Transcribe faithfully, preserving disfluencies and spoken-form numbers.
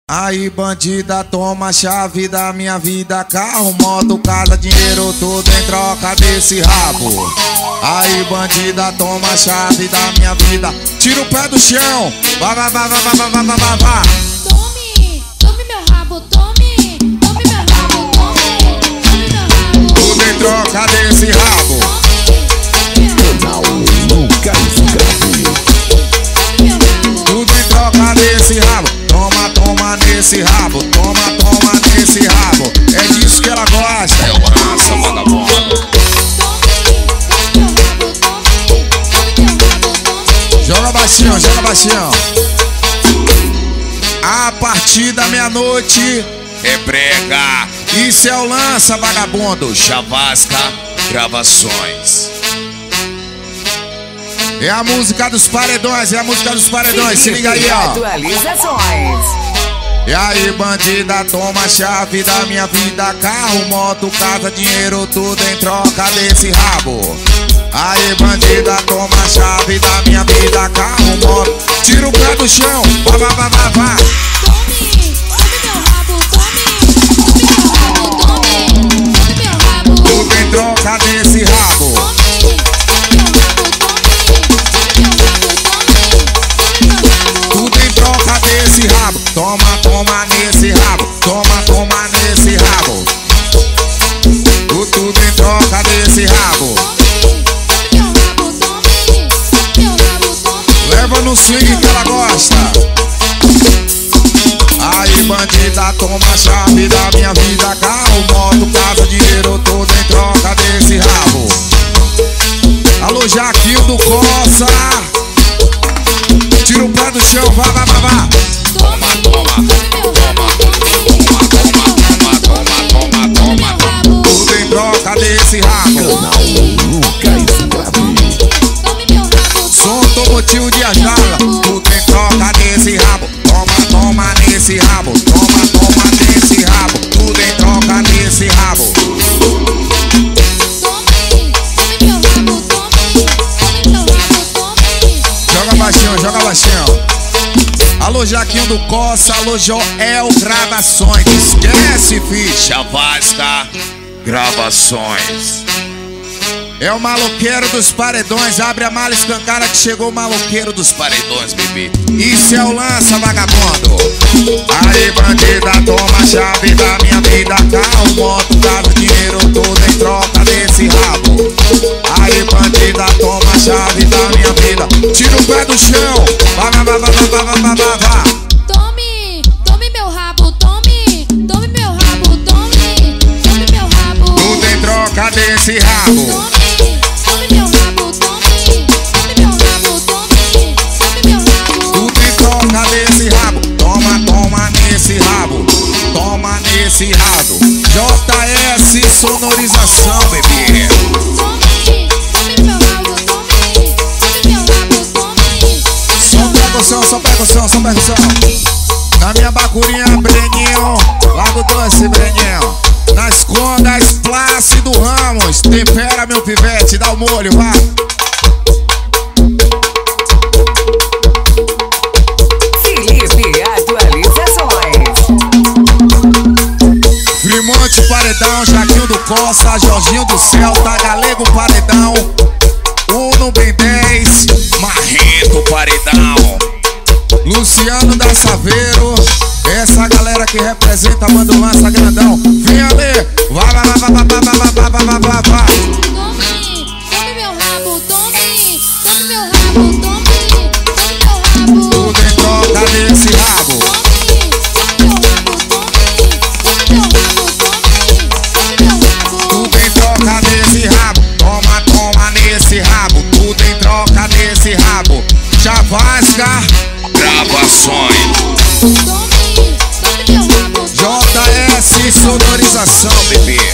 Aí bandida, toma a chave da minha vida, carro, moto, casa, dinheiro, tudo em troca desse rabo. Aí bandida, toma a chave da minha vida, tira o pé do chão, vá, vá, vá, vá, vá, vá, vá, vá, vá. Tome, tome meu rabo, tome, tome meu rabo, tome, tome meu rabo. Tudo em troca desse rabo. Canal Lucas Gabi. Tudo em troca desse rabo. Toma, toma nesse rabo, toma, toma nesse rabo. É disso que ela gosta. É o raça, vagabundo. Joga baixinho, joga baixinho. A partir da meia-noite É brega, isso é o lança, vagabundo. Chavasca Gravações. É a música dos paredões, é a música dos paredões. Se liga aí, ó. Atualizações. E aí, bandida, toma a chave da minha vida, carro, moto, casa, dinheiro, tudo em troca desse rabo. Aí, bandida, toma a chave da minha vida, carro, moto, tira o pé do chão, vá, vá, vá, vá, vá. Tome, tome meu rabo, tome, tome meu rabo, tome, tome meu rabo. Tudo em troca desse rabo. Tudo em troca desse rabo. Toma, toma nesse rabo. Toma, toma nesse rabo. O tudo em troca desse rabo. Leva no swing que ela gosta. Aí, bandida, toma a chave da minha vida, carro, moto, casa, dinheiro, tudo em troca desse rabo. Alô, Jaquinho do Coça, tira o pé do chão, vá, vá, vá, vá. Toma, toma, toma, toma, toma, toma, toma, toma, toma. Tudo em troca desse rabo. Canal Lucas Gabi. Som automotivo de Ajala. Tudo em troca desse rabo. Toma, toma nesse rabo. Toma, toma nesse rabo. Tudo em troca desse rabo. Joga baixinho, joga baixinho. Alô, Jaquinho do Coça, alô, Joel Gravações. Esquece, fi. Chavasca Gravações. É o maloqueiro dos paredões. Abre a mala escancara que chegou o maloqueiro dos paredões, bebê. Isso é o lança, vagabundo. Aí, bandida, toma a chave da minha vida, carro, moto, casa, dinheiro, tudo em troca desse rabo. Aí, bandida, toma a chave da minha vida, tira o pé do chão, vá, vá, vá, vá, vá, vá, vá, vá, vá. Tome, tome meu rabo, tome, tome meu rabo, tome, tome meu rabo. Tudo em troca desse rabo. Tome meu rabo, tome, tome meu rabo, tome, tome meu rabo. Tudo em troca desse rabo. Toma, toma nesse rabo. Toma nesse rabo. J S Sonorização, bebê. Tome, tome meu rabo, tome, tome meu rabo, tome. Só percussão, só percussão, só percussão. Na minha bacurinha, Breninho. Lago Doce, Breninho. Nas condas, Plácido Ramos. Tempera, meu pivete, dá o molho, vá. Felipe Atualizações. Frimonte Paredão, Jaquinho do Coça, Jorginho do Celta, Galego Paredão, Uno Ben dez, Marrento Paredão. Luciano da Saveiro. Essa galera que representa, manda o lança grandão. Vem ali, vá, vá, vá, vá, vá, vá, vá, vá, vá, vá, vá. Tome, tome meu rabo, tome, tome meu rabo, tome, tome meu rabo. Tudo em troca desse rabo. Tudo em troca desse rabo. Toma, toma nesse rabo. Tudo em troca desse rabo. Chavasca Gravações. J S Sonorização, bebê.